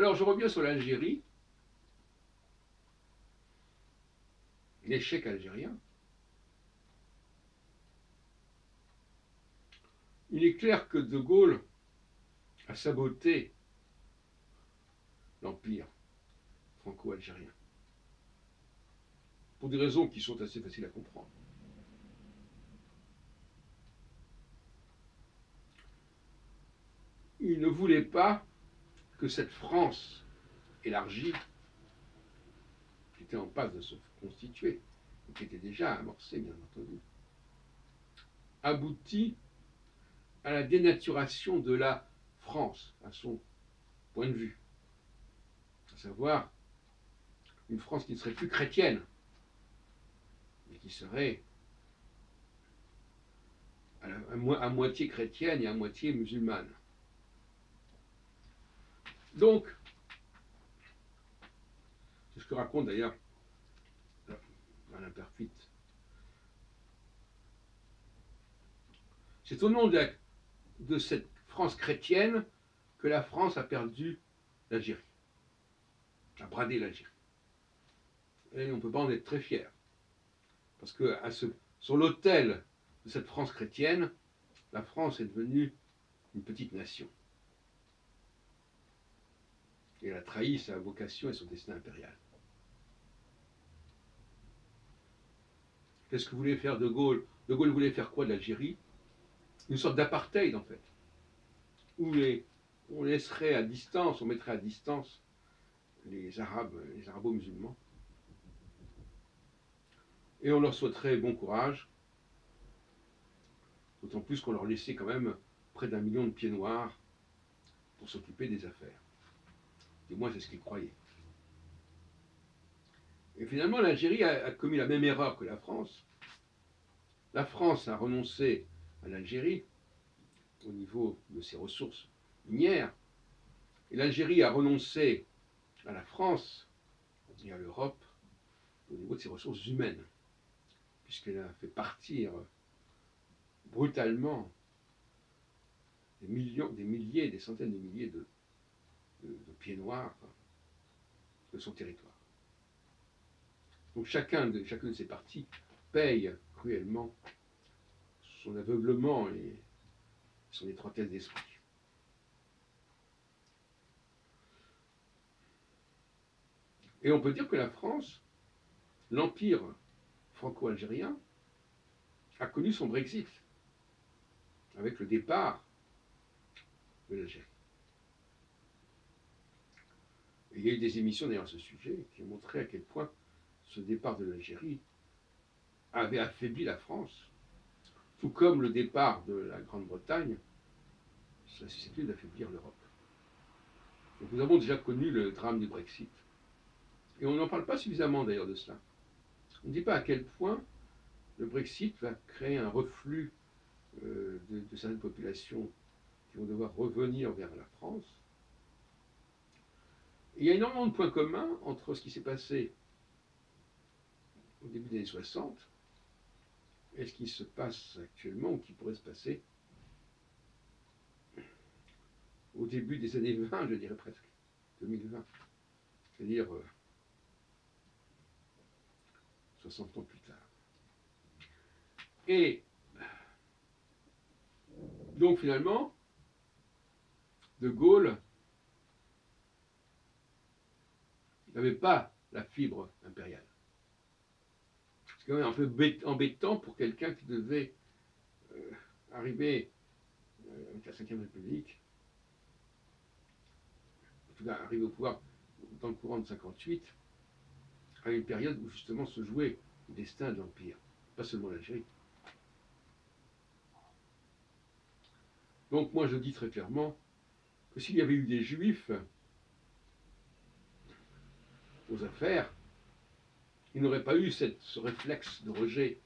Alors je reviens sur l'Algérie, l'échec algérien. Il est clair que De Gaulle a saboté l'empire franco-algérien, pour des raisons qui sont assez faciles à comprendre. Il ne voulait pas que cette France élargie, qui était en passe de se constituer, et qui était déjà amorcée, bien entendu, aboutit à la dénaturation de la France, à son point de vue. À savoir, une France qui ne serait plus chrétienne, mais qui serait à moitié chrétienne et à moitié musulmane. Donc, c'est ce que raconte d'ailleurs Alain Peyrefitte. C'est au nom de cette France chrétienne que la France a perdu l'Algérie, a bradé l'Algérie. Et on ne peut pas en être très fier. Parce que sur l'autel de cette France chrétienne, la France est devenue une petite nation. Et elle a trahi sa vocation et son destin impérial. Qu'est-ce que voulait faire De Gaulle? De Gaulle voulait faire quoi de l'Algérie? Une sorte d'apartheid, en fait, où on laisserait à distance, on mettrait à distance les arabo-musulmans, et on leur souhaiterait bon courage, d'autant plus qu'on leur laissait quand même près d'1 million de pieds noirs pour s'occuper des affaires. Du moins, c'est ce qu'ils croyaient. Et finalement, l'Algérie a commis la même erreur que la France. La France a renoncé à l'Algérie au niveau de ses ressources minières, et l'Algérie a renoncé à la France et à l'Europe au niveau de ses ressources humaines, puisqu'elle a fait partir brutalement des milliers, des centaines de milliers de pieds noirs de son territoire. Donc chacune de ces parties paye cruellement son aveuglement et son étroitesse d'esprit. Et on peut dire que la France, l'empire franco-algérien, a connu son Brexit avec le départ de l'Algérie. Et il y a eu des émissions d'ailleurs à ce sujet qui ont montré à quel point ce départ de l'Algérie avait affaibli la France, tout comme le départ de la Grande-Bretagne, ça suscitait d'affaiblir l'Europe. Donc nous avons déjà connu le drame du Brexit. Et on n'en parle pas suffisamment d'ailleurs de cela. On ne dit pas à quel point le Brexit va créer un reflux de certaines populations qui vont devoir revenir vers la France. Et il y a énormément de points communs entre ce qui s'est passé au début des années 60 et ce qui se passe actuellement, ou qui pourrait se passer au début des années 20, je dirais presque, 2020. C'est-à-dire 60 ans plus tard. Et donc finalement, De Gaulle n'avait pas la fibre impériale. C'est quand même un peu embêtant pour quelqu'un qui devait arriver avec la Ve République, en tout cas arriver au pouvoir dans le courant de 58, à une période où justement se jouait le destin de l'Empire, pas seulement l'Algérie. Donc moi je dis très clairement que s'il y avait eu des Juifs aux affaires, il n'aurait pas eu ce réflexe de rejet